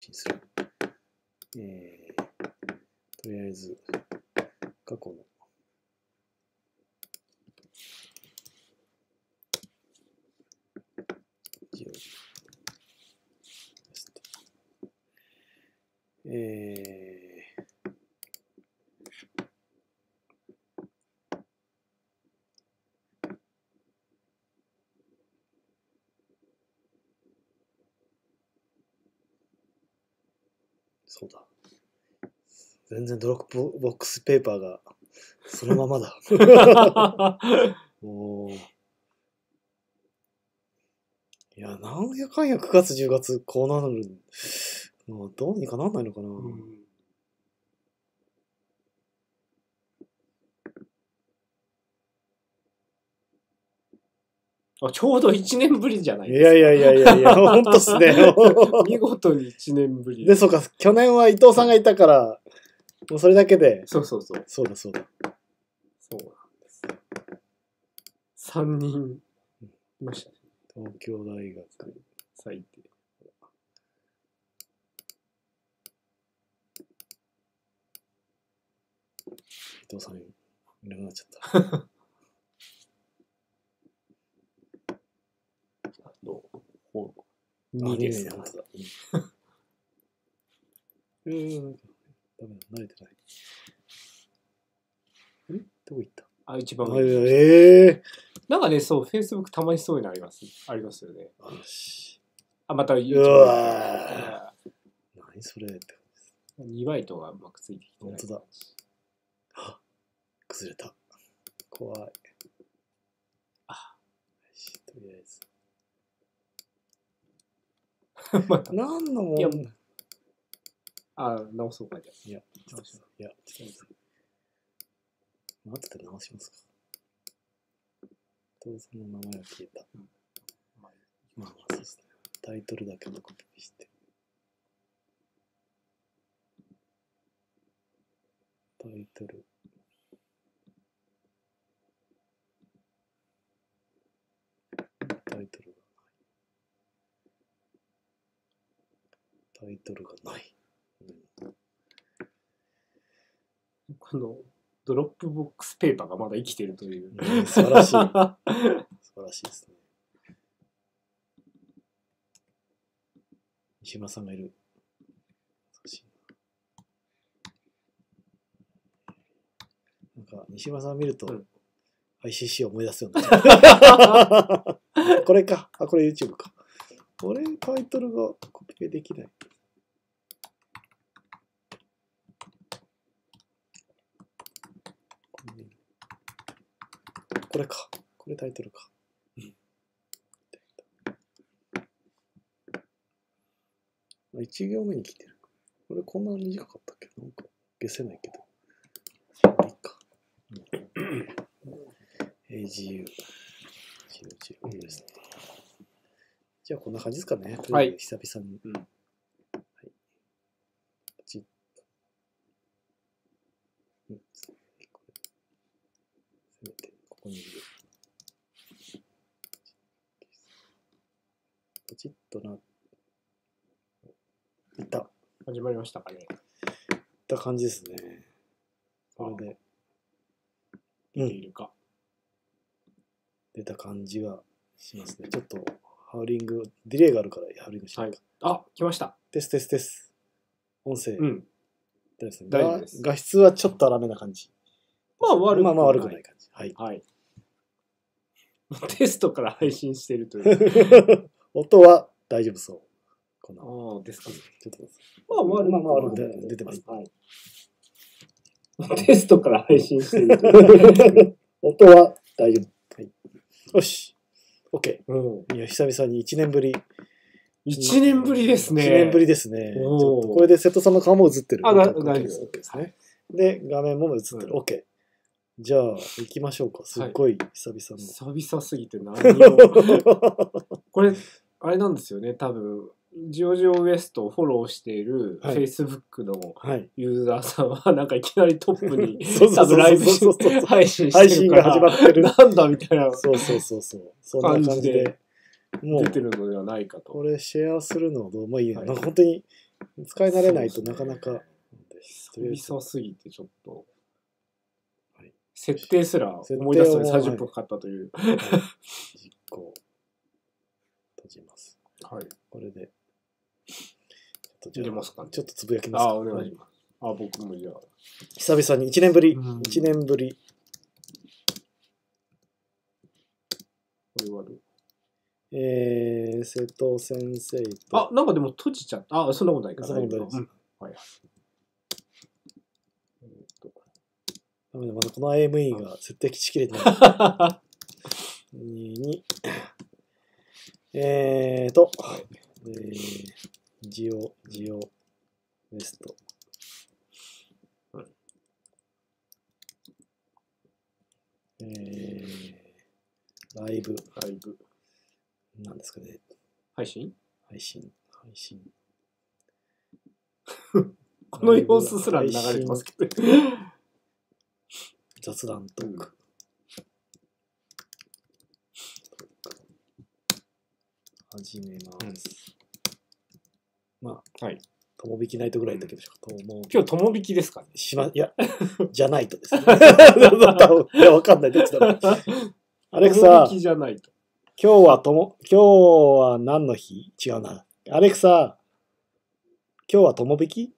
信する。とりあえず、過去の字をそうだ。全然ドロップボックスペーパーがそのままだ。もう。いや、なんやかんや9月10月こうなる。もうどうにかなんないのかな。 あ、ちょうど1年ぶりじゃないいやいやいやいやいや、ほんとっすね。 見事に1年ぶり。 で、そうか、去年は伊藤さんがいたから、もうそれだけで。 そうそうそう。 そうだそうだ。 そうなんです。3人いましたね。 東京大学。 最低。 伊藤さんいなくなっちゃった。 2ですね。 本当だ。ダメだ、慣れてない。どこ行った？ 一番上。 なんかね、そう、Facebook たまにそういうのありますよね。また YouTube。 うわー。何それって。 2バイトがうまくついてきてない。 本当だ。崩れた。怖い。とりあえず。何のもん。 直そうかじゃあ。 いや、ちょっと。後で直しますか。伊藤さんの名前が消えた。まあそうですね。タイトルだけのコピーして。タイトル。タイトルがない。 このドロップボックスペーパーがまだ生きてるという。 素晴らしい。素晴らしいですね。西村さんがいる。なんか西村さん見ると、ICC を思い出すようになっちゃう。これか。これ YouTube か。これタイトルがコピペできない。これか。これタイトルか。1行目に来てる。これこんな短かったっけ？なんか消せないけど。いいか。AGU。GU ですね。じゃあこんな感じですかね。 はい。 久々に。はい。ポチッと。せめて、ここにいる。ポチッとな。いった。 始まりましたかね。 いった感じですね。これで。 出ているか。 出た感じがしますね。ちょっとハウリング、ディレイがあるからハウリングしないか。 来ました。 テス。音声。大丈夫です。画質はちょっと荒めな感じ。まあ悪くない感じ。はい。 テストから配信しているという。 音は大丈夫そう。 ですかね。 ちょっと悪く出てます。 テストから配信しているという。 音は大丈夫。よし。OK。いや、久々に1年ぶり。 1年ぶりですね。 1年ぶりですね。ちょっとこれで瀬戸さんの顔も映ってる。 大丈夫ですね。で、画面も映ってる。OK。じゃあ、行きましょうか。すっごい久々の。 久々すぎて何を。これ、あれなんですよね。多分、ジオジオウエストをフォローしている Facebook のユーザーさんは、なんかいきなりトップに多分ライブ配信してるから、 配信が始まってる。 なんだみたいなそう。そんな感じで。 出てるのではないかと。 これシェアするのどうもいいな。なんか本当に使い慣れないとなかなか。 久々すぎてちょっと、 はい、 設定すら思い出すのに30分かかったという。 はい、実行。閉じます。 はい。 これで。 入れますかね。 ちょっとつぶやきますか。 お願いします。僕もじゃあ。 久々に1年ぶり。1年ぶり。 これはどう？ 瀬戸先生と。 なんかでも閉じちゃった。そんなことないかな。 そんなことないです。 はい。 まだこの IME が設定しきれてない。2、ジオウエスト。ライブ。なんですかね。 配信。この様子すら流れてますけど。 雑談トーク。始めます。まあ、はい。友引きナイトぐらいだけでしょうか。 今日友引きですかね。 いや、じゃないとですね。いや、わかんない。どっちだろう。アレクサ、 友引きじゃないと。 今日は何の日？違うな。アレクサ、今日は友引き？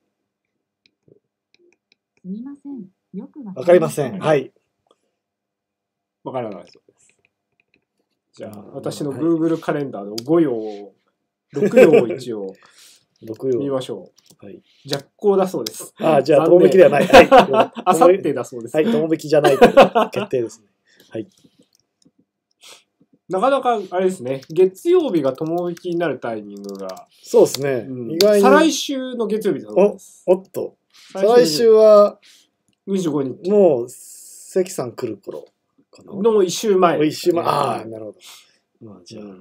すみません。よくわかりません。はい。 わからないそうです。じゃあ、私の Google カレンダーの5行を、6行を一応見ましょう。はい。弱行だそうです。 じゃあ、友引きではない。はい。 あさってだそうです。 はい、友引きじゃないと決定ですね。はい。 なかなか、あれですね、月曜日が友引きになるタイミングが。 そうですね。意外に。 再来週の月曜日だそうです。 おっと。再来週は、 25日。 もう、関さん来る頃かな。 の1週前。 1週前。なるほど。まあ、じゃあ。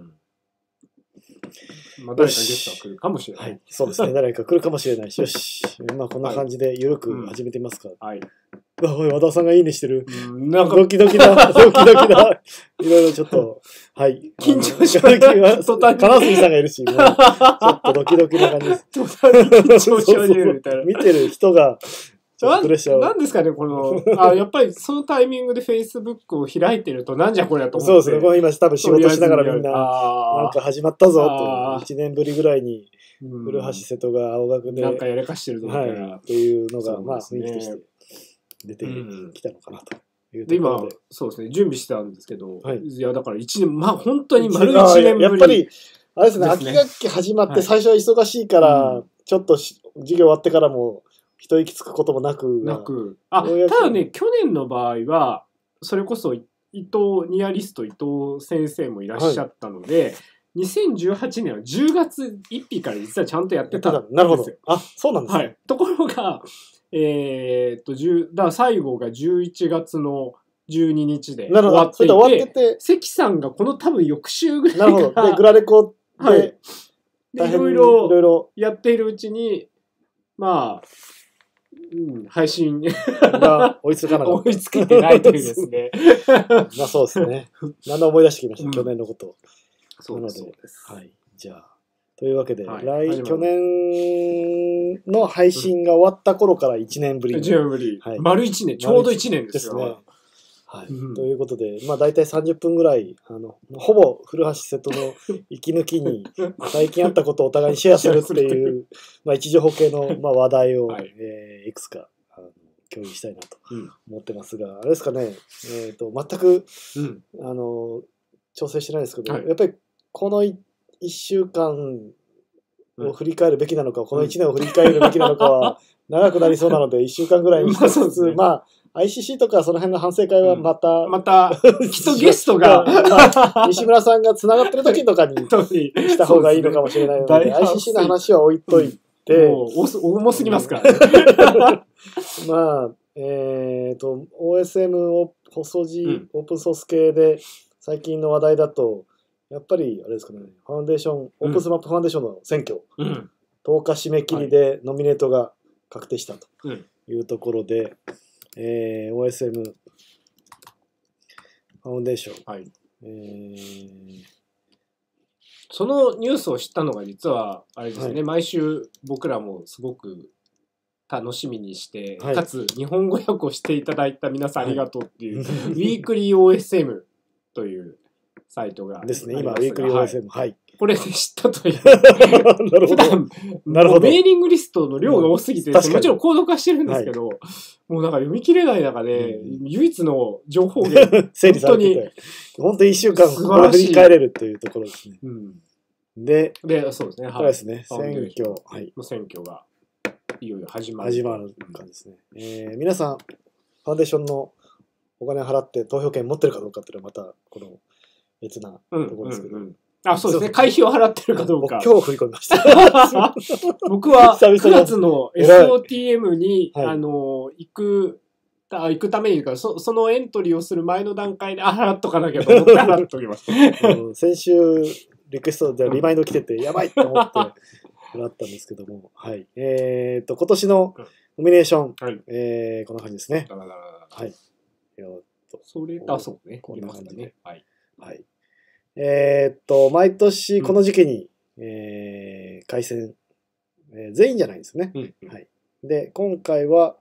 誰かゲストが来るかもしれない。はい。 そうですね。誰か来るかもしれないし。よし。まあ、こんな感じで、ゆるく始めてみますか。はい。和田さんがいいねしてる。なんかドキドキだ。いろいろちょっと、はい。 緊張しました。 金杉さんがいるし、ちょっとドキドキな感じです。 緊張し始めるみたいな。 見てる人が、 なんですかね、この、やっぱりそのタイミングで Facebook を開いてると、なんじゃこれやと思って。 そうですね。今多分仕事しながらみんな、なんか始まったぞと、1年ぶりぐらいに、古橋瀬戸が青学で、 なんかやらかしてるぞみたいな。 っていうのが、まあ、雰囲気として出てきたのかなと。 で、今、そうですね、準備してたんですけど、いや、だから1年、まあ本当に丸1年ぶり。 やっぱり、あれですね、秋学期始まって最初は忙しいから、ちょっと授業終わってからも、一息つくこともなく。 ただね、去年の場合は、それこそニアリスト伊藤先生もいらっしゃったので、2018年は10月1日から実はちゃんとやってたんですよ。 なるほど。そうなんですね。 はい。ところが、だから最後が11月の12日で終わっていて、関さんがこの多分翌週ぐらいから。なるほど。 で、グラレコで、 いろいろやっているうちに、まあ、配信が追いつかなかった。 追いつけてないというですね。 まあそうですね。だんだん思い出してきました、去年のことを。 そうです。 はい。じゃあ、というわけで、去年の配信が終わった頃から1年ぶり。 1年ぶり。丸1年、ちょうど1年ですよね。 はい。ということで、まあ大体30分ぐらい、ほぼ古橋瀬戸の息抜きに、最近あったことをお互いにシェアするっていう、まあ位置情報系の話題を、いくつか共有したいなと思ってますが、あれですかね、全く、調整してないですけど、やっぱりこの1週間を振り返るべきなのか、この1年を振り返るべきなのかは、長くなりそうなので、1週間ぐらいにしつつ、まあ、ICC とかその辺の反省会はまた、 きっとゲストが、 西村さんが繋がってる時とかにした方がいいのかもしれないので、ICC の話は置いといて。 重すぎますからね。 まあ、OSM 細字、オープンソース系で最近の話題だと、やっぱり、あれですかね、ファンデーション、オープンスマップファンデーションの選挙、10日締め切りでノミネートが確定したというところで、OSM ファウンデーション、 そのニュースを知ったのが実はあれですね、 はい毎週僕らもすごく楽しみにして、 はいかつ日本語訳をしていただいた皆さんありがとうっていう、 はいウィークリー OSM というサイトがですね。今、ウありますがィークリー OSM。はい。 これで知ったという。 なるほど。なるほど。 メーリングリストの量が多すぎて、も確かにちろんコード化してるんですけど、もうなんか読み切れない中で、唯一の情報源、 整理されてて、本当に1週間これ振り返れるというところですね。で、 そうですね。 そうですね。選挙、はい。 選挙がいよいよ始まる感じですね。皆さん、ファンデーションのお金を払って投票権持ってるかどうかっていうのはまた、この別なところですけど。 あ、そうですね。会費を払ってるかどうか。 今日振り込みました。 僕は9月の SOTM に、行くためにか、そのエントリーをする前の段階で、払っとかなきゃと思って払っときました。 先週、リクエストでリマインド来てて、やばいと思って払ったんですけども、はい。今年のノミネーション、こんな感じですね。はい。 それだそうね。 こんな感じで。 はい。 はい。毎年この時期に、改選、全員じゃないんですよね。はい。で、今回は、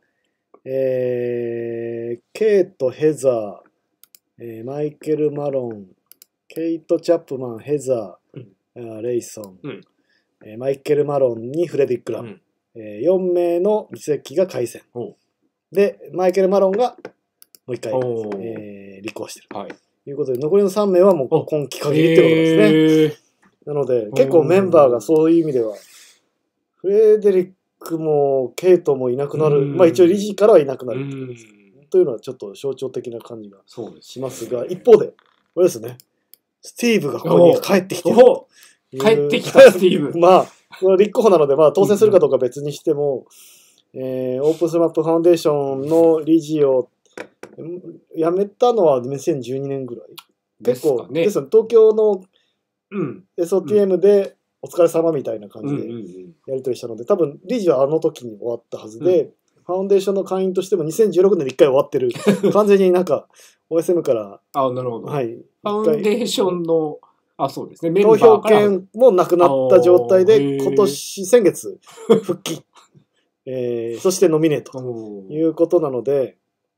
ケイト・ヘザー、マイケル・マロン、ケイト・チャップマン、ヘザー、レイソン、マイケル・マロンにフレディック・ラム、4名の議席が改選。で、マイケル・マロンがもう一回、立候補してる。ということで、残りの3名はもう今期限りってことですね。なので、結構メンバーがそういう意味では、フレデリックもケイトもいなくなる。まあ一応理事からはいなくなるというのはちょっと象徴的な感じがしますが、一方で、これですね、スティーブがここに帰ってきてる。 帰ってきたスティーブ。 まあ、これ立候補なので、まあ当選するかどうか別にしても、オープンスマップファンデーションの理事を辞めたのは2012年ぐらい。結構、ですよね、東京の SOTM でお疲れ様みたいな感じでやり取りしたので、多分理事はあの時に終わったはずで、ファウンデーションの会員としても2016年で1回終わってる。完全になんか OSM から、 なるほど。 はい。 ファウンデーションの、そうですね、 投票権もなくなった状態で、先月、復帰。そしてノミネートということなので、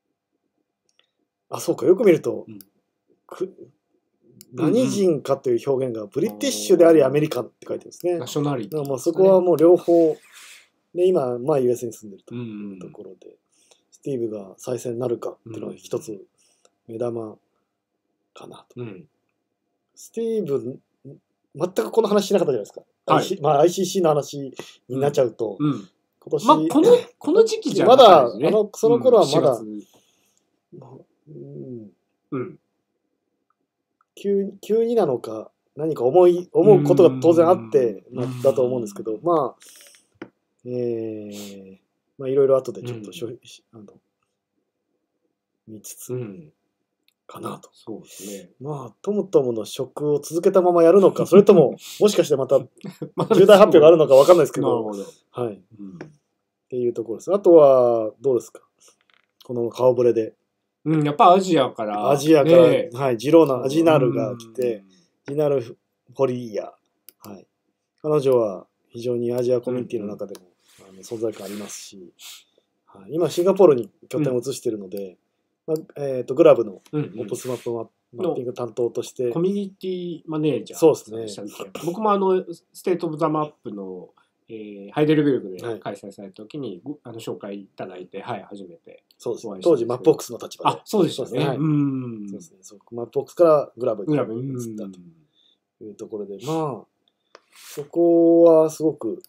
そうか、よく見ると、何人かという表現がブリティッシュでありアメリカンって書いてるんですね。 ナショナリティ、 もうそこはもう両方、で今、まあ US に住んでるというところで、スティーブが再選になるかっていうのは一つ目玉かなと。スティーブ、全くこの話しなかったじゃないですか。まあ ICC の話になっちゃうと、今年、 まあこの時期じゃまだ、その頃はまだ、急になのか何か思うことが当然あってだと思うんですけど、まあいろいろ後でちょっと見つつかなと。 そうですね。 まあトムトムの職を続けたままやるのか、それとももしかしてまた重大発表があるのかわかんないですけど、はい。っていうところです。あとはどうですか、この顔ぶれで。 やっぱアジアから、 はい、ジローナ、アジナルが来て、ジナル・フォリーヤ、はい。彼女は非常にアジアコミュニティの中でも、存在感ありますし、はい、今シンガポールに拠点を移しているので、グラブのオープンスマップマッピング担当として、 コミュニティマネージャー、 そうですね。 僕もステート・オブ・ザ・マップのハイデルベルグで開催された時に、紹介いただいて、初めて。 そうですね。当時、マップボックスの立場で。 そうでしたね。 そうですね。マップボックスからグラブに移ったというところで、まあ、そこはすごく、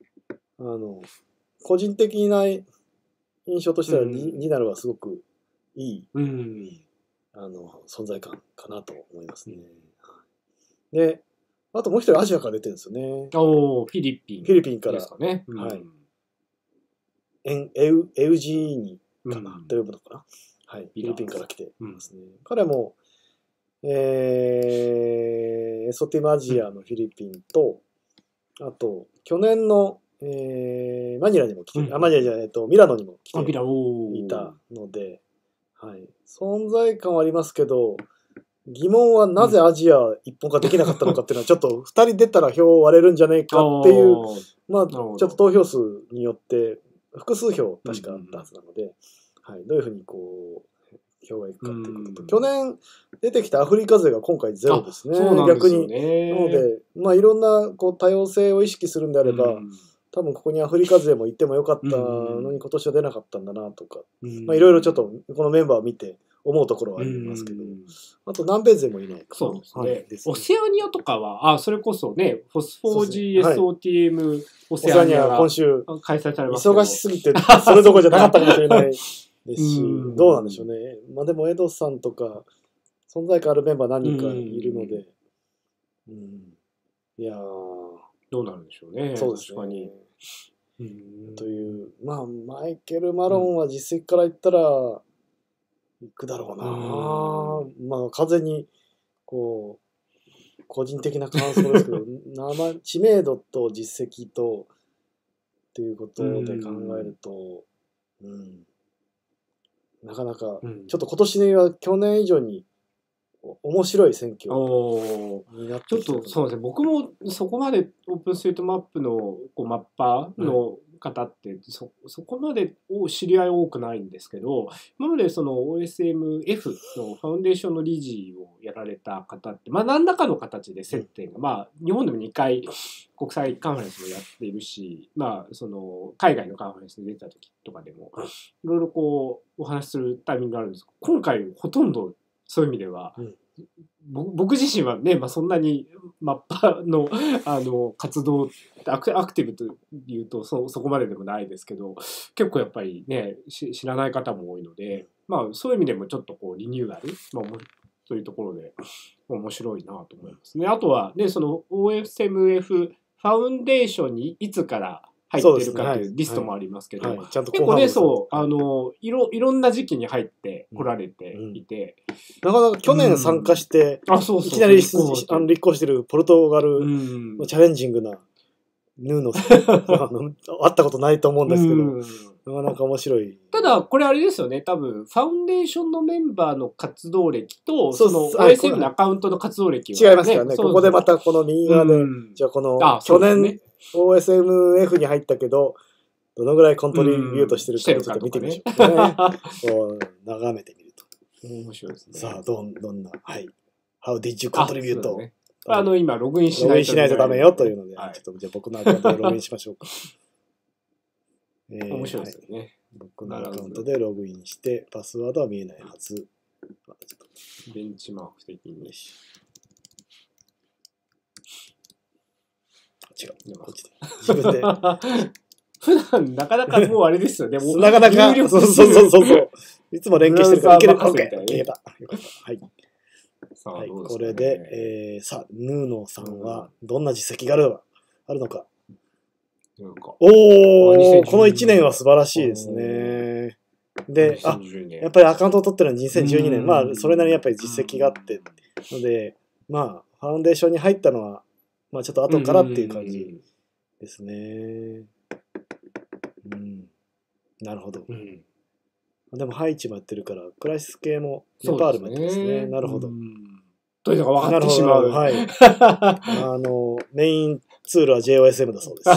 個人的な印象としては、ニナルはすごくいい、存在感かなと思いますね。で、あともう一人アジアから出てるんですよね。 フィリピンから。 ですかね。 はい。エウジーニかな、と呼ぶのかな。はい。フィリピンから来てますね。彼も、SOTM アジアのフィリピンと、あと、去年の、マニラにも来て、マニラじゃないミラノにも来ていたので、はい。存在感はありますけど、 疑問はなぜアジア一本化できなかったのかっていうのはちょっと2人出たら票割れるんじゃないかっていう、まあちょっと投票数によって複数票確かあったはずなので、はい、どういうふうにこう票がいくかっていうことと、去年出てきたアフリカ勢が今回ゼロですね。逆に。なので、まあいろんなこう多様性を意識するんであれば、多分ここにアフリカ勢も行ってもよかったのに今年は出なかったんだなとか、まあいろいろちょっとこのメンバーを見て思うところはありますけど、あと南米勢もいないか。 そうですね。オセアニアとかは、それこそね、フォスフォー GSOTM オセアニアが今週開催されますけど。 忙しすぎて、それどころじゃなかったかもしれないですし、どうなんでしょうね。まあでもエドさんとか、存在感あるメンバー何人かいるので、いやー。 どうなるんでしょうね。 そうですね。 確かに。 という、まあ、マイケル・マロンは実績から言ったら、行くだろうな。まあ、完全に、こう、個人的な感想ですけど、知名度と実績と、っていうことで考えると、なかなか、ちょっと今年は去年以上に、面白い選挙になってきた。 ちょっとそうですね。僕もそこまでオープンストリートマップのこうマッパーの方って、そこまで知り合い多くないんですけど、今までその OSMF のファウンデーションの理事をやられた方って、まあ何らかの形で接点が、まあ日本でも2回国際カンファレンスもやっているし、まあその海外のカンファレンスに出た時とかでもいろいろこうお話しするタイミングがあるんですけど、今回ほとんどそういう意味では、僕自身はね、まあ、そんなにマッパの、活動アクティブというとそこまででもないですけど、結構やっぱりね知らない方も多いので、まあ、そういう意味でもちょっとこうリニューアル、まあ、そういうところで面白いなと思いますね。あとはね、その OSMF ファウンデーションにいつから入ってるかというリストもありますけど、結構ね、いろんな時期に入ってこられていて、 なかなか去年参加して、いきなり立候補してるポルトガルのチャレンジングなヌーノさん、会ったことないと思うんですけど、なかなか面白い。 ただ、これあれですよね、多分、ファウンデーションのメンバーの活動歴と、その OSM のアカウントの活動歴は違いますからね。ここでまたこの右側で、じゃあこの去年、OSMF に入ったけど、どのぐらいコントリビュートしてるかをちょっと見てみましょうね。こう眺めてみると。 面白いですね。 さあ、どんな、はい。How did you contribute? 今、ログインしないとダメよというので、ちょっとじゃあ僕のアカウントでログインしましょうか。 面白いですよね。 僕のアカウントでログインして、パスワードは見えないはず。 ベンチマーク的に。 違う。こっちで。自分で。 普段なかなかもうあれですよね。 なかなか、そう。いつも連携してるから、いける。OK。いけた。よかった。はい。はい、これで、さあ、ヌーノさんはどんな実績があるのか。おー、この1年は素晴らしいですね。で、やっぱりアカウントを取ってるのは2012年。まあ、それなりにやっぱり実績があって。ので、まあ、ファウンデーションに入ったのは、まあちょっと後からっていう感じですね。なるほど。でも、ハイチもやってるから、クライシス系もネパールもやってますね。なるほど。 というのが分かってしまう。 はい。メインツールは JOSM だそうです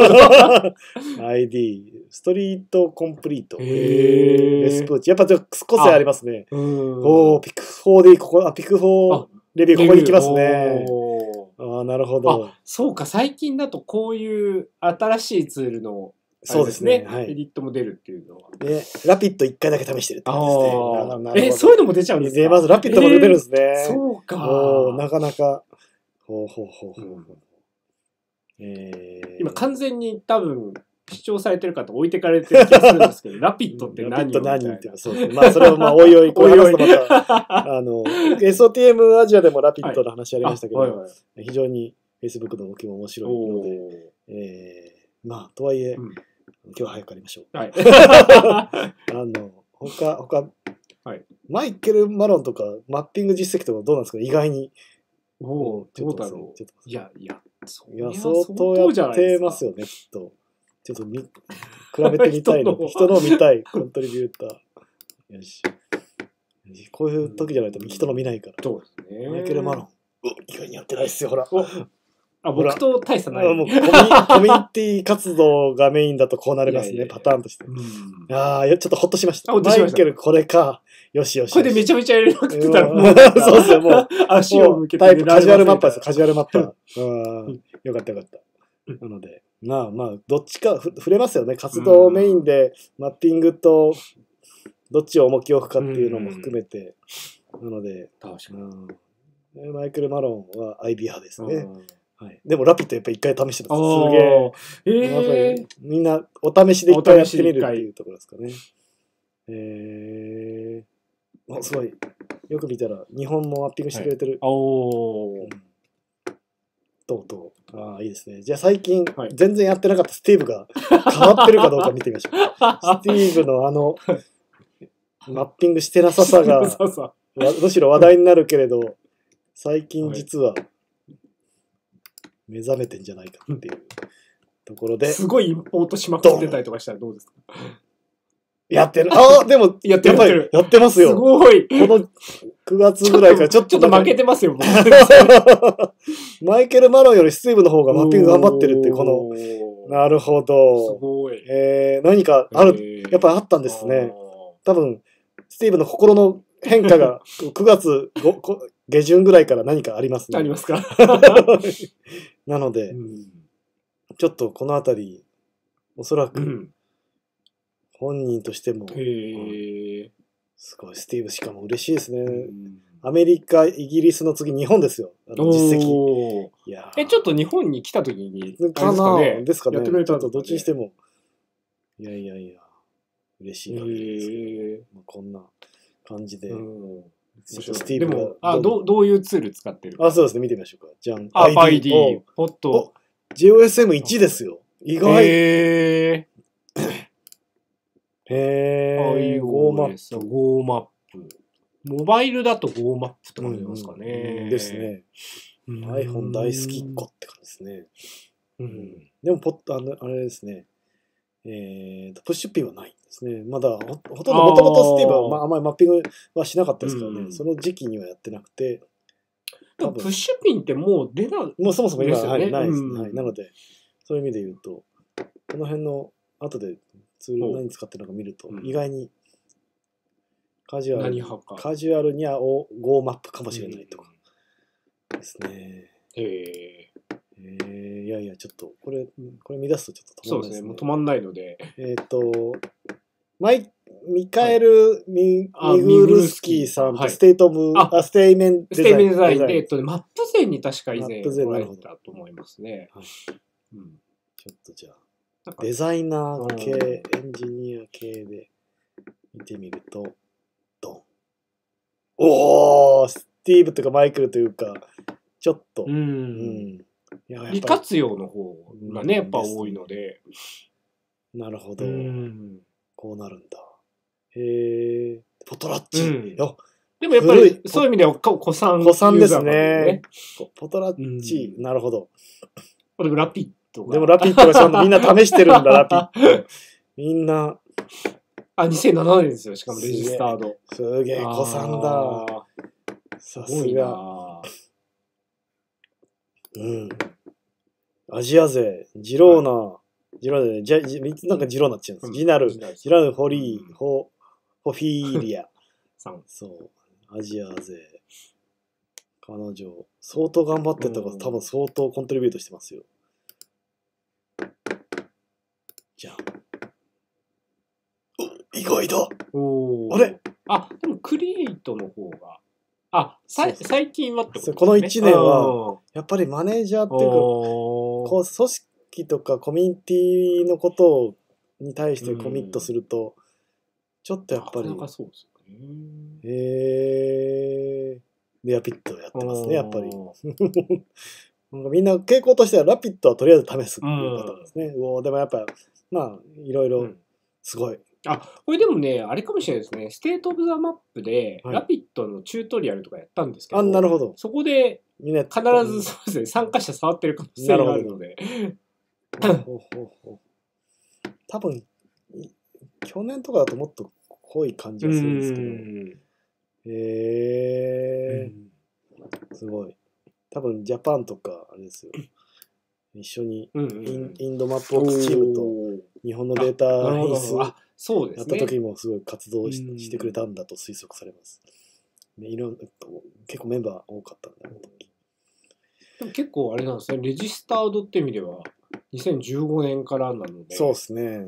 。ID、ストリートコンプリート。レスプーチ。やっぱ個性ありますね。おー、ピク4でピク4レビューここに来ますね。なるほど。 そうか、最近だとこういう新しいツールのそうですね。 エディットも出るっていうのは。 ラピッド1回だけ試してるって感じですね。 そういうのも出ちゃうんですか？ 出ます。ラピッドも出るんですね。 そうか。 なかなか。 今完全に多分、視聴されてる方置いてかれてる気がするんですけど、ラピッドって何ってそうですね。まあ、それをおいおい、こう話すとまた、SOTM アジアでもラピッドの話ありましたけど、非常に Facebook の動きも面白いので、まあ、とはいえ、今日は早く帰りましょう。はい。他、マイケル・マロンとか、マッピング実績とかどうなんですか？意外に。 どうだろう。いや、 相当やってますよね、きっと。ちょっと比べてみたいの。人のを見たい、コントリビューター。よし。 こういう時じゃないと人の見ないから。 そうですね。 マイケル・マロン。意外にやってないっすよ、ほら。 僕と大差ない。 もうコミュニティ活動がメインだとこうなりますね、パターンとして。ちょっとほっとしました。マイケルこれか。よしよし。 これでめちゃめちゃやれなくてたらそうですよ、もう。 足を向けて。 タイプ、カジュアルマッパーです、カジュアルマッパー。よかったよかった。なので、まあ、どっちか触れますよね。活動メインでマッピングと、どっちを重きを置くかっていうのも含めて。なので、マイケル・マロンは IB 派ですね。はい、でもラピッドやっぱり一回試してます。すげえ。みんなお試しで一回やってみるっていうところですかね。すごい。よく見たら日本もマッピングしてくれてる。とう。ああ、いいですね。じゃあ最近、全然やってなかったスティーブが変わってるかどうか見てみましょう。スティーブのマッピングしてなささが、むしろ話題になるけれど、最近実は、目覚めてんじゃないかっていうところで。 すごいインポートしまくってたりとかしたらどうですか？ やってる。でも、やっぱりやってますよ。 すごい。 この9月ぐらいからちょっと負けてますよ、僕。 マイケル・マロンよりスティーブの方がマッピング頑張ってるっていう、この、なるほど。 すごい。 何かある、やっぱりあったんですね。多分、スティーブの心の変化が9月下旬ぐらいから何かありますね。 ありますか。 なので、ちょっとこのあたり、おそらく、本人としても、すごい、スティーブしかも嬉しいですね。アメリカ、イギリスの次、日本ですよ。実績。 ちょっと日本に来た時に、 ですかね。ちょっとどっちにしても。いや、嬉しい限りですけど、こんな感じで。 でも、どういうツール使ってるか。 そうですね、見てみましょうか。じゃん。 ID、ポット。 JOSM1 ですよ。意外。 Go マップ。モバイルだと Go マップとかありますかね。 ですね。iPhone 大好きっ子って感じですね。でも、あれですね。プッシュピンはないんですね。まだ、ほとんど、もともとスティーブは、あんまりマッピングはしなかったですからね。その時期にはやってなくて。 でも、プッシュピンってもう出ない。 もうそもそも今はないですね。なので、そういう意味で言うと、この辺の、後でツール何使ってるのか見ると、意外に、カジュアルには Go マップかもしれないとかですね。いや、ちょっと、これ見出すとちょっと止まんないですね。そうですね、もう止まんないので。 ミカエル・ミグルスキーさんとステイメンデザインで、 マップゼンに確か以前来られたと思いますね。 ちょっとじゃあ、デザイナー系、エンジニア系で見てみると、ドン。スティーブというかマイケルというか、ちょっと、 利活用の方がね、やっぱ多いので。 なるほど。こうなるんだ。ポトラッチ。 でもやっぱりそういう意味では古参ですね。ポトラッチ。なるほど。 でもラピッドが。 でもラピッドがちゃんとみんな試してるんだ、ラピッド。みんな。 2007年ですよ、しかもレジスタード。 すげえ、古参だ。さすが。アジア勢、ジローナ、なんかジローナって言うんです。ジナル、ホリー、ホフィーリア。そう、アジア勢。彼女、相当頑張ってたから、多分相当コントリビュートしてますよ。じゃあ。意外だ。あれ？ でもクリエイトの方が。最近はってことですね。 この1年は、やっぱりマネージャーっていうか、組織とかコミュニティのことに対してコミットすると、ちょっとやっぱり、 なかなかそうですよね。ラピッドやってますね、やっぱり。みんな傾向としてはラピッドはとりあえず試すっていうパターンですね。でもやっぱ、いろいろ、すごい。 これでもね、あれかもしれないですね。ステートオブザマップで、ラピッドのチュートリアルとかやったんですけど、 なるほど。 そこで、必ずそうですね、参加者触ってる可能性があるので。 多分、去年とかだともっと濃い感じがするんですけど、 へえ、すごい。多分ジャパンとかあれですよ。一緒にインドマップオークスチームと日本のデータ変質やった時もすごい活動してくれたんだと推測されます。結構メンバー多かったんだ、あの時。 でも結構あれなんですね、レジスタードって意味では2015年からなので。 そうですね。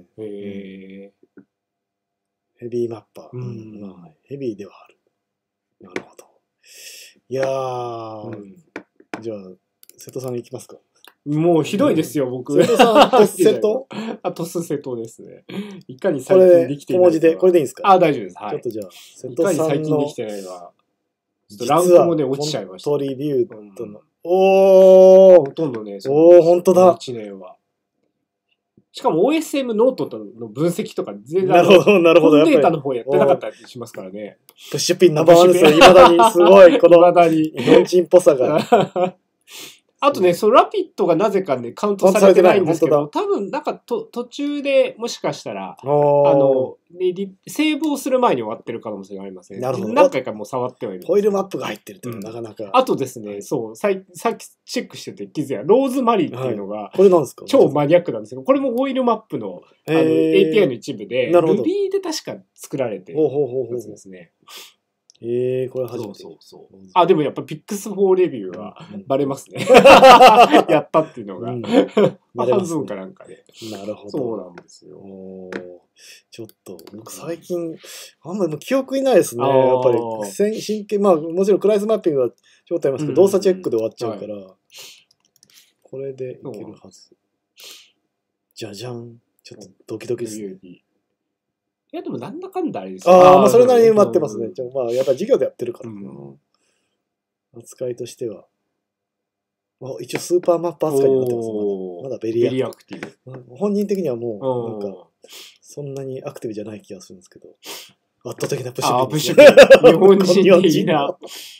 ヘビーマッパー。ヘビーではある。なるほど。いやー、じゃあ、瀬戸さん行きますか。 もうひどいですよ、僕。 瀬戸さん、トス瀬戸トス瀬戸ですね。いかに最近できていないか。 小文字で、これでいいんですか。 あ、大丈夫です。はい。 ちょっとじゃあ、 瀬戸さんの。いかに最近できてないのは、ちょっとランクもね、落ちちゃいました。 トリビュートの。ほとんどね、 本当だ。 1年は。しかも OSM ノートの分析とか全然なるほど、なるほど。 データの方やってなかったりしますからね。 プッシュピンナンバーワンですよ。未だに、すごい、この、日本人っぽさが。 あとね、ラピッドがなぜかね、カウントされてないんですけど、多分、なんか途中でもしかしたら、セーブをする前に終わってる可能性がありますね。なるほど。何回かもう触ってはいる。 ホイールマップが入ってるっていうのはなかなか。 あとですね、そう、さっきチェックしてて気づいたローズマリーっていうのが、 これなんですか？ 超マニアックなんですけど、これもホイールマップのAPI の一部で、Ruby で確か作られてるやつですね。 これ初めて。 そう。あ、でもやっぱ Pix4 レビューはバレますね。やったっていうのが。半分かなんかで。 なるほど。 そうなんですよ。 ちょっと、僕最近、あんまり記憶にないですね。やっぱり、真剣、まあ、もちろんクライスマッピングはちょっとありますけど、動作チェックで終わっちゃうから、これでいけるはず。じゃじゃん。ちょっとドキドキですね。 いや、でもなんだかんだあれですよ。 まあそれなりに埋まってますね。まあやっぱり授業でやってるから。扱いとしては。一応スーパーマップ扱いになってます。まだベリーアクティブ。本人的にはもう、なんか、そんなにアクティブじゃない気がするんですけど。圧倒的なプッシュピン。 プッシュピン。日本人的な。は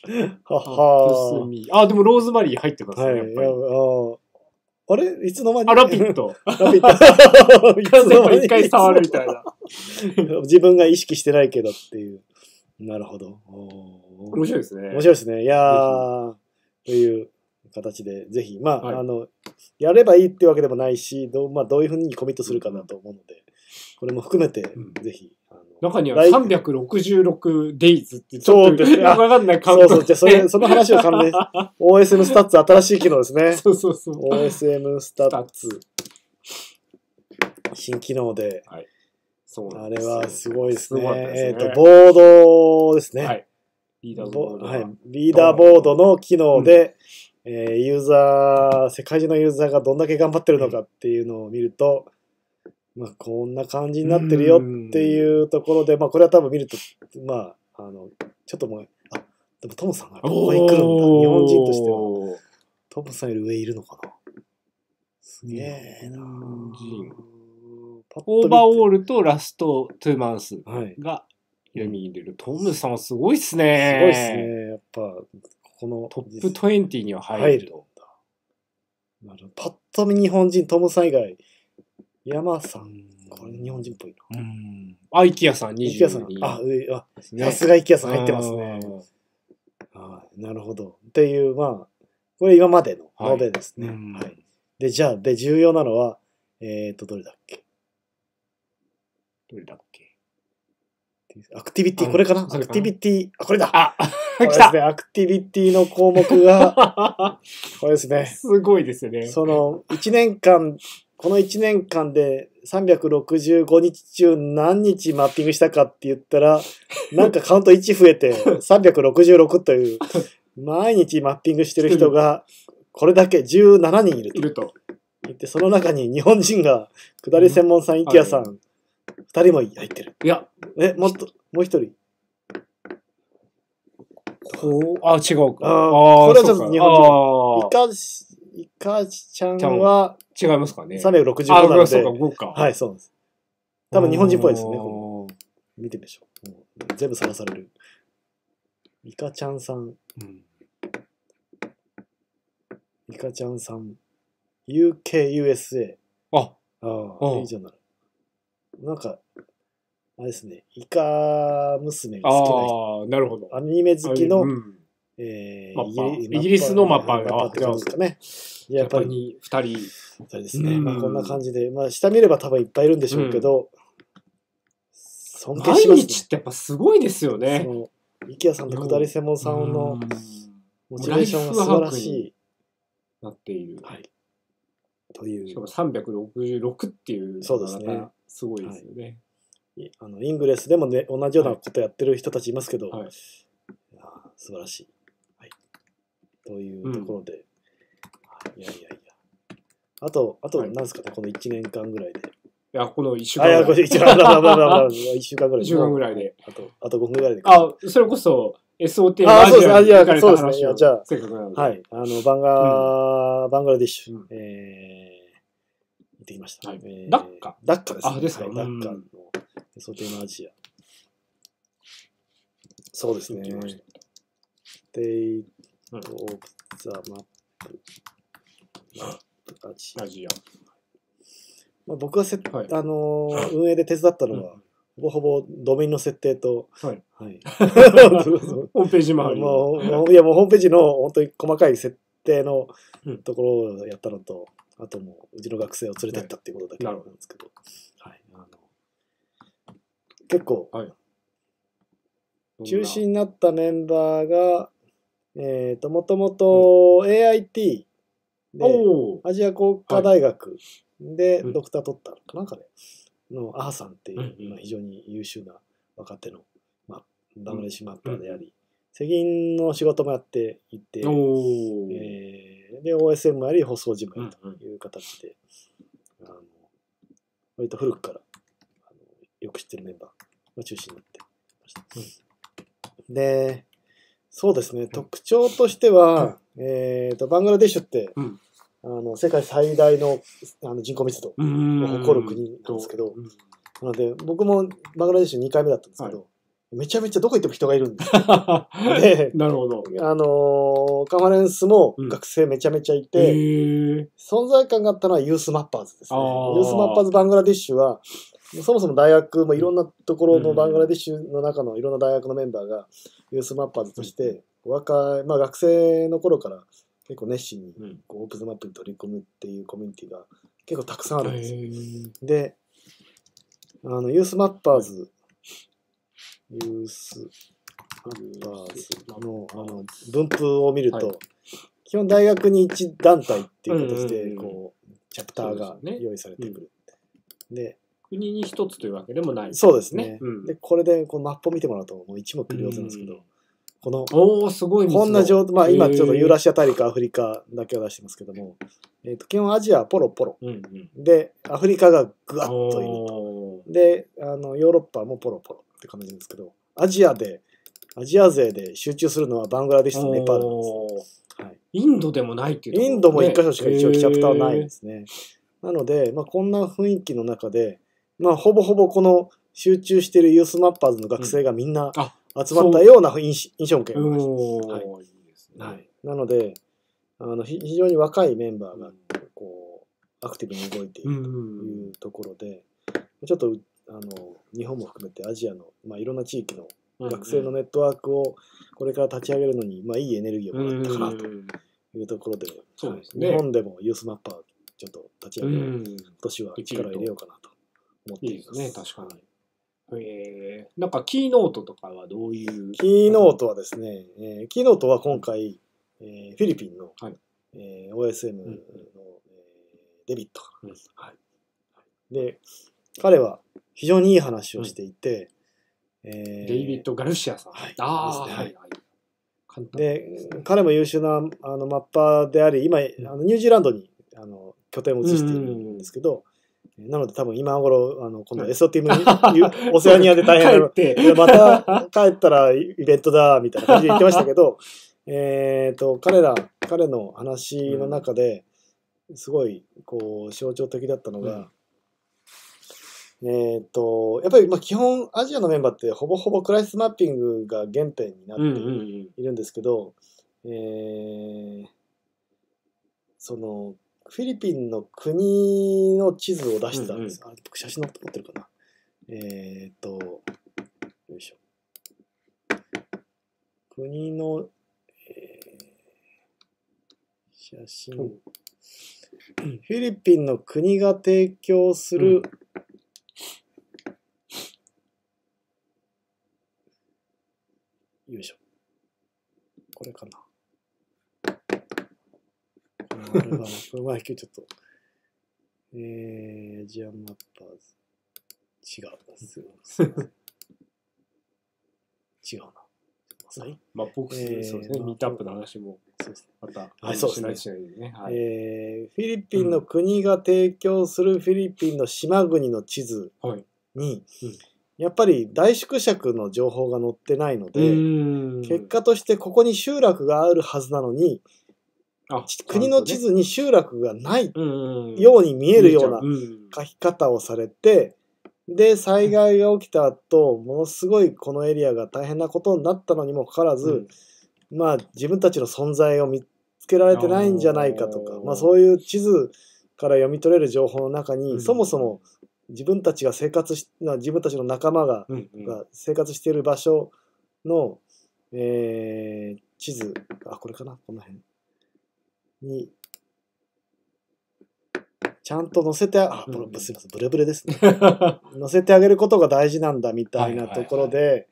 は。でもローズマリー入ってますね、やっぱり。 あれいつの間にラピッド。 ラピッド。 一回触るみたいな。 自分が意識してないけどっていう。なるほど。 面白いですね。 面白いですね。いやー、という形で、ぜひ、まあ、やればいいってわけでもないし、どういうふうにコミットするかなと思うので、これも含めて、ぜひ。 中には366 days ってちょっとわかんないカウント。 そう、じゃあその話を関連、OSM スタッツ新しい機能ですね。 そう。 OSM スタッツ。新機能で。 はい。 あれはすごいですね。 ボードですね。 はい。リーダーボード。 はい。リーダーボードの機能で、ユーザー、世界中のユーザーがどんだけ頑張ってるのかっていうのを見ると、まあ、こんな感じになってるよっていうところで、まあ、これは多分見ると、まあ、ちょっともう、でもトムさんがここに来るんだ。日本人としては。トムさんより上いるのかな。すげえな。 オーバーオールとラスト2マンスが読み入れる。トムさんはすごいっすね。 すごいっすね。やっぱ、このトップ20には入ると。 パッと見日本人、トムさん以外、山さん、これ日本人っぽいな。 イキヤさん22。 さすがイキヤさん入ってますね。なるほど。っていう、まあ、これ今までの述べですね。はい。で、じゃあ、重要なのは、どれだっけアクティビティ、これかなアクティビティ、これだ来たアクティビティの項目が、これですね。 すごいですよね。 この1年間で365日中何日マッピングしたかって言ったら、なんかカウント1増えて366という、毎日マッピングしてる人が、これだけ17人いると。その中に日本人が、下り専門さん、イキヤさん、2人も入ってる。 いや。 もう一人。 違うか。 これはちょっと日本人。イカちゃんは、 違いますかね。 365なので。はい、そうです。多分日本人っぽいですね。見てみましょう。全部さらされる。イカちゃんさん。イカちゃんさん。UK、USA。いいじゃない。なんか、 あれですね、イカ娘が好きな人。 ああ、なるほど。 アニメ好きの、 イギリスのマッパーがって感じですかね。 やっぱり2 人ですね。まあこんな感じで、まあ下見れば多分いっぱいいるんでしょうけど、 尊敬しますね。毎日ってやっぱすごいですよね。 池谷さんと下り専門さんのモチベーションが素晴らしい。 なっている。 はい。という。 しかも366っていうそうですね。 すごいですよね。 イングレスでもね、同じようなことやってる人たちいますけど、素晴らしい。はい。というところで、いや。あと、なんですかね、この1年間ぐらいで。 いや、この1週間ぐらい。1週間ぐらい。 1週間ぐらいで。 あと5分ぐらいで。 それこそ、SOT のアジアに行かれた話を。じゃあ、 せっかくなので。 はい。バングラディッシュ、行ってきました。 ダッカですね。 あ、ですか。 ダッカの SOT のアジア。そうですね。State of the Map アジア。僕が運営で手伝ったのは、ほぼほぼドメインの設定と、 はい。 はい。 ホームページ周り。 いやもうホームページの本当に細かい設定のところをやったのと、あともううちの学生を連れてったっていうことだけなんですけど、はい。結構、中心になったメンバーが、もともと AIT で、アジア国家大学でドクター取ったかなんかで、のアハさんっていう非常に優秀な若手の、バングラデシュマッパーであり、世銀の仕事もやっていて、で、OSM もやり、放送事務やるという形で、割と古くからよく知ってるメンバーが中心になってました。で、そうですね、特徴としては、バングラデシュって、世界最大の人口密度を誇る国なんですけど、なので、僕もバングラデシュ2回目だったんですけど、めちゃめちゃどこ行っても人がいるんですよ。で、 なるほど。 カンファレンスも学生めちゃめちゃいて、存在感があったのはユースマッパーズですね。ユースマッパーズバングラデシュは、そもそも大学もいろんなところのバングラデシュの中のいろんな大学のメンバーがユースマッパーズとして、若い、学生の頃から結構熱心にオープンズマップに取り込むっていうコミュニティが結構たくさんあるんですよ。で、ユースマッパーズの分布を見ると、基本大学に1団体っていう形でチャプターが用意されてくる。で、 国に一つというわけでもない。 そうですね。で、これでこのマップを見てもらうともう一目瞭然ですけど、 すごいこんな状態、今ちょっとユーラシア大陸、アフリカだけを出してますけども、基本アジアポロポロ。で、アフリカがぐわっといると。で、ヨーロッパもポロポロって感じですけど、アジア勢で集中するのはバングラデシュとネパールなんです。 インドでもないっていう。 インドも一箇所しか一応チャプターはないですね。なので、こんな雰囲気の中で、ほぼほぼこの集中しているユースマッパーズの学生がみんな、集まったような印象を受けました。なので、非常に若いメンバーがアクティブに動いているというところで、ちょっと日本も含めてアジアの、いろんな地域の学生のネットワークをこれから立ち上げるのに、いいエネルギーをもらったかなというところで、日本でもユースマッパーちょっと立ち上げる今年は力を入れようかなと思っています。 いいですね、確かに。なんかキーノートとかはどういう？ キーノートはですね、キーノートは今回、フィリピンの、OSM の、デビット、で、彼は非常にいい話をしていて、 デイビッド・ガルシアさん。 で、彼も優秀なマッパーであり、今、ニュージーランドに拠点を移しているんですけど、なので多分今頃、今度 SOT オセアニアで大変なので、また帰ったらイベントだ、みたいな感じで言ってましたけど、彼の話の中で、すごい、象徴的だったのが、やっぱり基本アジアのメンバーってほぼほぼクライシスマッピングが原点になっているんですけど、そのフィリピンの国の地図を出してたんです。僕写真持ってるかな。 よいしょ。国の、写真。フィリピンの国が提供する、よいしょ。これかな。これはな、これはちょっと、アジアンマッパーズ。違う。違うな。 まあ、僕、そうですね、ミートアップの話も、また、 そうですね。 フィリピンの国が提供するフィリピンの島国の地図に、やっぱり大縮尺の情報が載ってないので、結果としてここに集落があるはずなのに、国の地図に集落がないように見えるような書き方をされて、で、災害が起きた後、ものすごいこのエリアが大変なことになったのにもかかわらず、まあ自分たちの存在を見つけられてないんじゃないかとか、まあそういう地図から読み取れる情報の中に、そもそも自分たちが自分たちの仲間が生活している場所の、地図、これかな、この辺に、ちゃんと載せて、すみません、ブレブレですね。載せてあげることが大事なんだみたいなところで、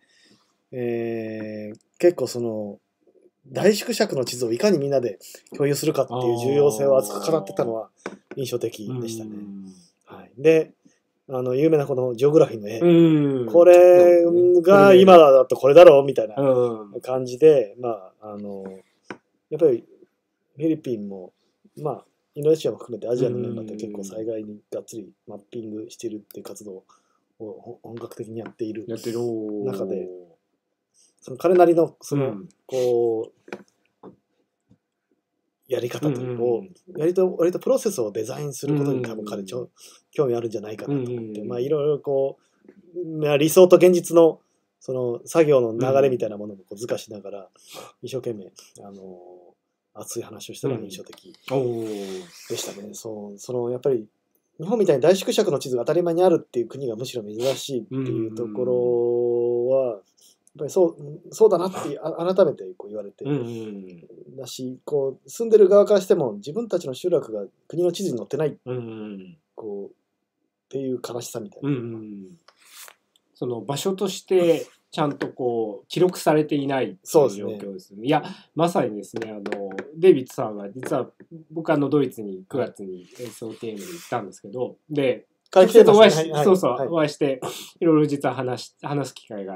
結構その、大縮尺の地図をいかにみんなで共有するかっていう重要性を熱く語ってたのは印象的でしたね。はい、で、有名なこのジオグラフィーの絵、これが今だとこれだろうみたいな感じで、まあ、やっぱりフィリピンも、まあ、インドネシアも含めてアジアのメンバーって結構災害にがっつりマッピングしているっていう活動を本格的にやっている中で、その彼なりのその、こうやり方というのを割とプロセスをデザインすることに多分彼興味あるんじゃないかなと思って、まあいろいろこう理想と現実のその作業の流れみたいなものもこう図化しながら一生懸命熱い話をしたのが印象的でしたね。そのやっぱり日本みたいに大縮尺の地図が当たり前にあるっていう国がむしろ珍しいっていうところはやっぱりそうだなって改めてこう言われて、だしこう住んでる側からしても自分たちの集落が国の地図に載ってない、こうっていう悲しさみたいな、 その場所としてちゃんとこう記録されていないという状況ですね。いやまさにですね、デイビッドさんは実は僕ドイツに9月に SOTM で行ったんですけど、で直接お会いしていろいろ実は話す機会があって、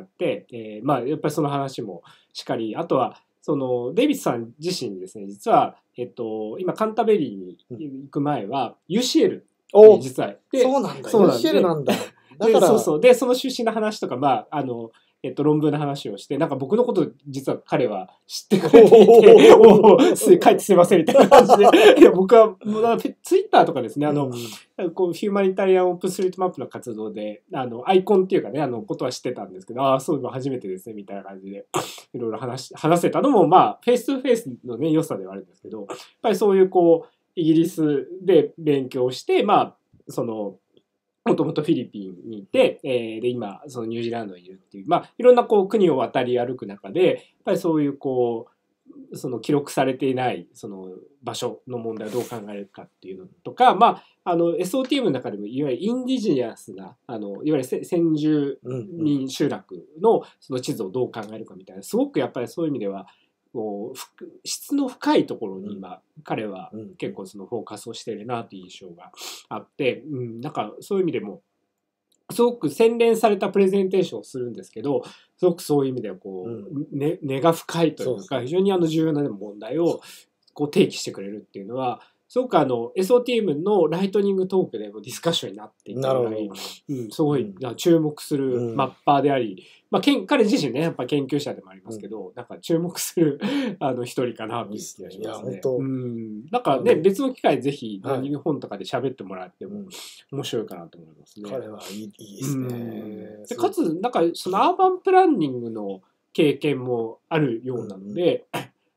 まあやっぱりその話もしっかり、あとはそのデイビッドさん自身ですね、実は今カンタベリーに行く前は UCL に実はそうなんだ、UCL なんだ。だからでその出身の話とか、まあ論文の話をして、なんか僕のこと実は彼は知ってくれていて、帰ってすいませんみたいな感じで、いや僕はツイッターとかですね、こうヒューマニタリアンオープンストリートマップの活動でアイコンっていうかねことは知ってたんですけど、そういうの初めてですねみたいな感じでいろいろ話せたのも、まあフェイストゥフェイスのね良さではあるんですけど、やっぱりそういうこうイギリスで勉強して、まあそのもともとフィリピンにいて、で今そのニュージーランドにいるっていう、まあいろんなこう国を渡り歩く中で、やっぱりそういうこうその記録されていないその場所の問題をどう考えるかっていうのとか、まあSOTM の中でもいわゆるインディジニアスないわゆる先住民集落のその地図をどう考えるかみたいな、すごくやっぱりそういう意味ではこう質の深いところに今、彼は結構そのフォーカスをしているなという印象があって、なんかそういう意味でもすごく洗練されたプレゼンテーションをするんですけど、すごくそういう意味ではこう、根が深いというか非常に重要な問題をこう提起してくれるっていうのは、すごくSOTM のライトニングトークでもディスカッションになっていたぐらい、すごい注目するマッパーであり、まあ、彼自身ねやっぱ研究者でもありますけど、なんか注目する一人かなという気がしますね。なんかね別の機会ぜひ日本とかで喋ってもらっても面白いかなと思いますね。 彼はいいですね。 でかつなんかそのアーバンプランニングの経験もあるようなので。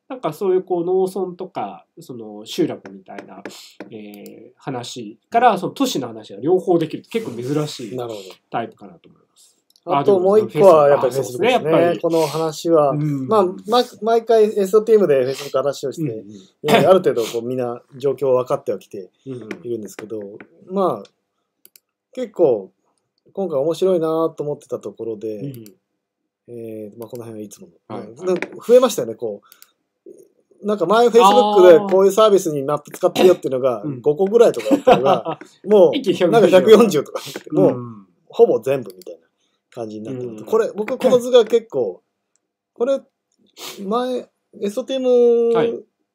なんかそういうこう農村とかその集落みたいな、話からその都市の話が両方できるって結構珍しいタイプかなと思います。 あともう一個はやっぱり Facebook ですね。やっぱりこの話は、まあ、毎回 SOTM で Facebook 話をして、ある程度こうみんな状況を分かってはきているんですけど、まあ、結構今回面白いなと思ってたところで、まあこの辺はいつもの。増えましたよね、こう。なんか前 Facebook でこういうサービスにマップ使ってるよっていうのが5個ぐらいとかだったのが、もうなんか140とか、もうほぼ全部みたいな感じになってる。これ、僕この図が結構、これ、前、SOTM、ハ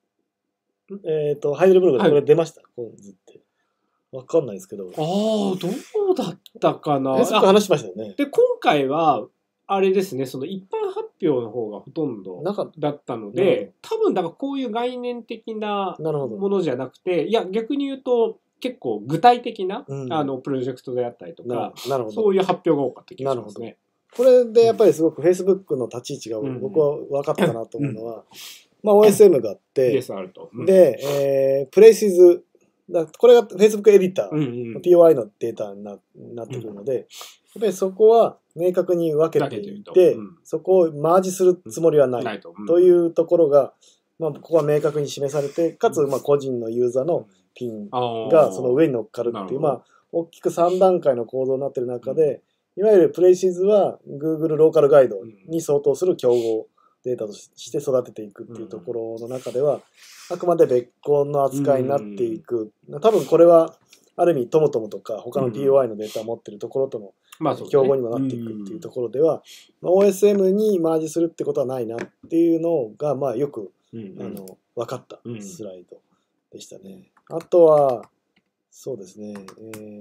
イデルブルグでこれ出ました、この図って。わかんないですけど。 どうだったかな。 話しましたよね。 で、今回は、あれですね、その一般発表の方がほとんどだったので、多分だからこういう概念的なものじゃなくて、いや、逆に言うと、結構具体的な、プロジェクトであったりとか、そういう発表が多かった気がしますね。 これでやっぱりすごく Facebook の立ち位置が僕は分かったなと思うのは、まあ OSM があって、で、Places、これが Facebook エディター、POI のデータになってくるので、やっぱりそこは明確に分けていて、そこをマージするつもりはないというところが、まあ、ここは明確に示されて、かつまあ個人のユーザーのピンがその上に乗っかるっていう、まあ、大きく3段階の構造になっている中で、いわゆる Places は Google ローカルガイドに相当する競合データとして育てていくっていうところの中では、あくまで別個の扱いになっていく。多分これは、ある意味、トモトモとか他の POI のデータを持っているところとの競合にもなっていくっていうところでは、OSM にマージするってことはないなっていうのが、まあよく分かったスライドでしたね。あとは、そうですね、こ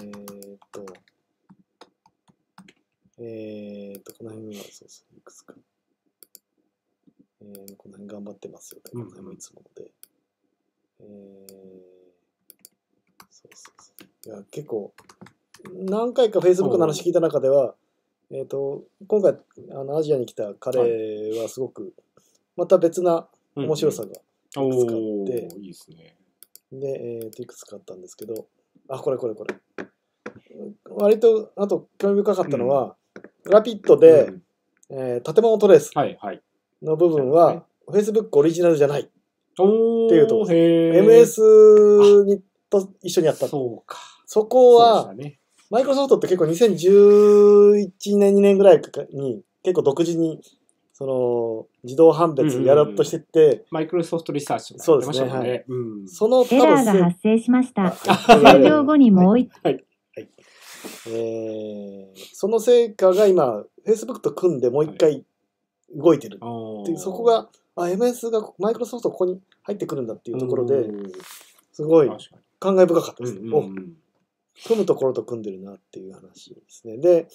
の辺は、そうそう、いくつか。この辺頑張ってますよね。この辺もいつもので。そうそうそう。いや、結構、何回か Facebook の話聞いた中では、今回、アジアに来た彼はすごく、また別な面白さがいくつかあって、 いいですね。 で、いくつかあったんですけど、これ。割と、あと、興味深かったのは、ラピッドで、建物トレースの部分は、Facebook オリジナルじゃないっていうところです。MS にと一緒にやった。そこは、マイクロソフトって結構2011年、2年ぐらいに結構独自にその自動判別やろうとしてて、 マイクロソフトリサーチそうですね。はい。そのエラーが発生しました。終了後にもう一回。 その成果が今 Facebook と組んでもう一回動いてるっていう、そこがMS がマイクロソフトここに入ってくるんだっていうところですごい感慨深かったですね。組むところと組んでるなっていう話ですね。で、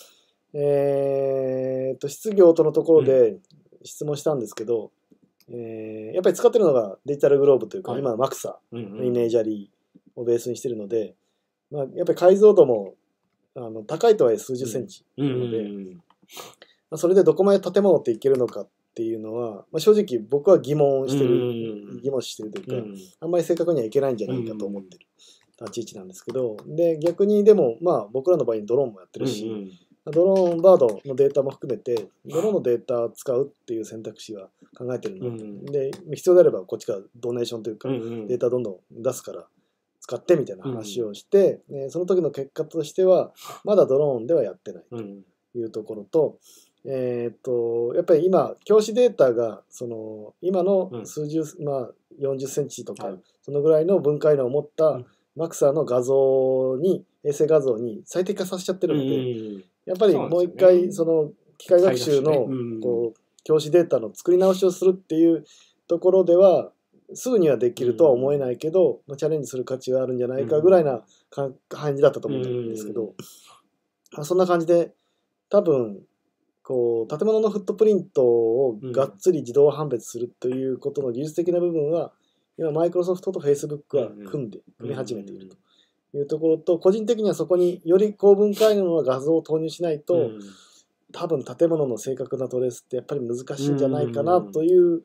失業とのところで質問したんですけど、やっぱり使ってるのがデジタルグローブというか、今はマクサのイメージャリーをベースにしてるので、まあ、やっぱり解像度も高いとはいえ数十センチなので、それでどこまで建物っていけるのかっていうのは、まあ、正直僕は疑問してるというか、あんまり正確にはいけないんじゃないかと思ってる立ち位置なんですけど、で逆にでもまあ僕らの場合にドローンもやってるし、ドローンバードのデータも含めてドローンのデータを使うっていう選択肢は考えてるので、必要であればこっちからドネーションというかデータどんどん出すから使ってみたいな話をして、その時の結果としてはまだドローンではやってないというところと、やっぱり今教師データがその今の数十、まあ40センチとかそのぐらいの分解能を持ったマクサの画像に衛星画像に最適化させちゃってるので、やっぱりもう一回その機械学習のこう教師データの作り直しをするっていうところではすぐにはできるとは思えないけど、チャレンジする価値があるんじゃないかぐらいな感じだったと思うんですけど、そんな感じで多分こう建物のフットプリントをがっつり自動判別するということの技術的な部分は今マイクロソフトとフェイスブックは組み始めているというところと、個人的にはそこにより高分解能の画像を投入しないと多分建物の正確なトレースってやっぱり難しいんじゃないかなという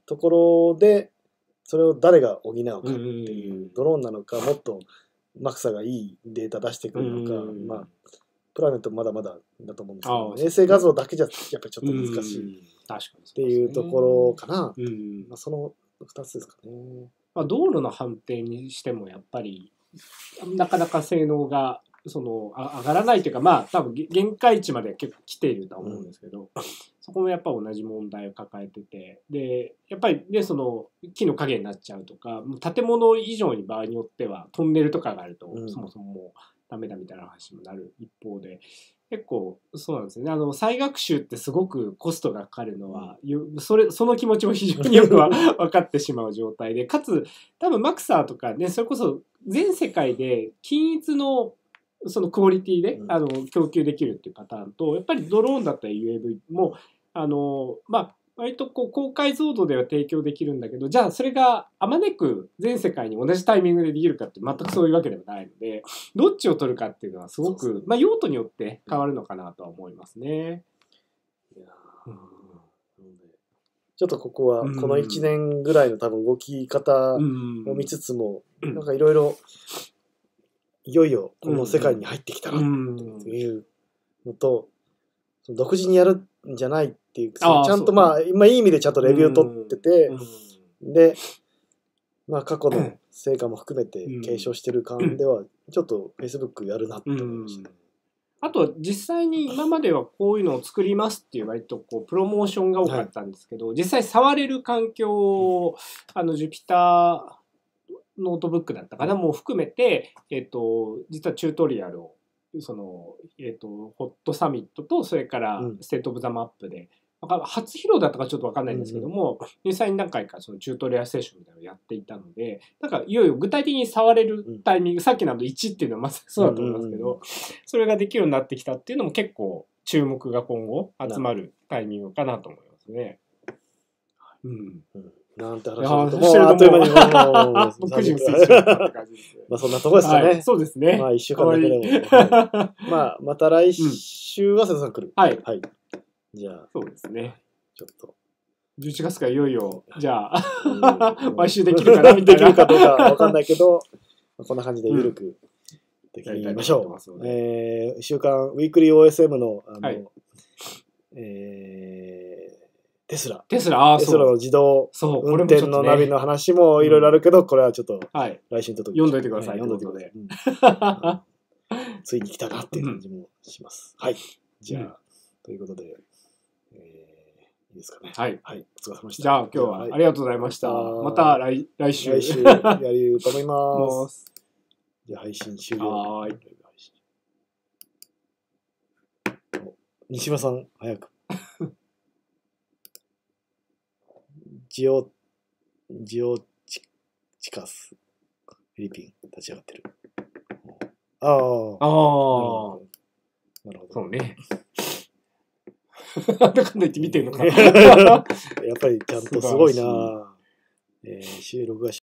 ところで、それを誰が補うかっていう、ドローンなのか、もっとマクサがいいデータ出してくるのか、まあ、プラネットまだまだだと思うんですけど、衛星画像だけじゃやっぱりちょっと難しいっていうところかな。まあ、その2つですかね。 まあ、道路の判定にしてもやっぱりなかなか性能が上がらないというか、まあ多分限界値まで結構来ているとは思うんですけど、そこもやっぱ同じ問題を抱えてて、でやっぱりね、その木の影になっちゃうとか、建物以上に場合によってはトンネルとかがあると、そもそももうダメだみたいな話にもなる一方で、結構そうなんですよね。再学習ってすごくコストがかかるのは、その気持ちも非常によく分かってしまう状態で、かつ多分マクサーとかね、それこそ全世界で均一のそのクオリティで供給できるっていうパターンと、やっぱりドローンだったり UAV もまあ割と高解像度では提供できるんだけど、じゃあそれがあまねく全世界に同じタイミングでできるかって全くそういうわけではないので、どっちを取るかっていうのはすごく、まあ、用途によって変わるのかなとは思いますね。いやちょっとここはこの1年ぐらいの多分動き方を見つつも、なんかいろいろいよいよこの世界に入ってきたなっていうのと、独自にやるんじゃないっていう、ちゃんとまあ、いい意味でちゃんとレビュー取ってて、で、まあ過去の成果も含めて継承してる感では、ちょっと Facebook やるなって思いましたね。 あと実際に今まではこういうのを作りますっていう割とプロモーションが多かったんですけど、実際触れる環境をJupyterノートブックだったかなも含めて、実はチュートリアルをホットサミットとそれからステートオブザマップで、初披露だったかちょっと分かんないんですけども、実際に何回かそのチュートリアルセッションみたいなのをやっていたので、なんかいよいよ具体的に触れるタイミング、さっきの1っていうのはまさにそうだと思いますけど、それができるようになってきたっていうのも結構注目が今後集まるタイミングかなと思いますね。 なんて話だともうあっという間に 9時に過ぎちゃったって感じです。 まあそんなとこですかね。 そうですね。 まあ1週間だけでも。まあまた来週は瀬戸さん来る。はい。じゃあ。 そうですね。 ちょっと。 11月からいよいよ、じゃあ、毎週できるかなみたいな。 できるかどうかわかんないけど、こんな感じで緩くできましょう。週刊ウィークリー OSM の、テスラの自動運転のナビの話もいろいろあるけど、これはちょっと来週のとこ読んどいてください。 読んどいてください。ついに来たなっていう感じもします。はい。じゃあ、ということで、いいですかね。 はい。 お疲れ様でした。 じゃあ今日はありがとうございました。また来週。 来週やると思います。じゃあ配信終了。 はい。 西村さん、早く。ジオチカス、フィリピン、立ち上がってる。なるほど。 そうね。なんだかんだ言って見てるのかな。 やっぱりちゃんとすごいな。収録が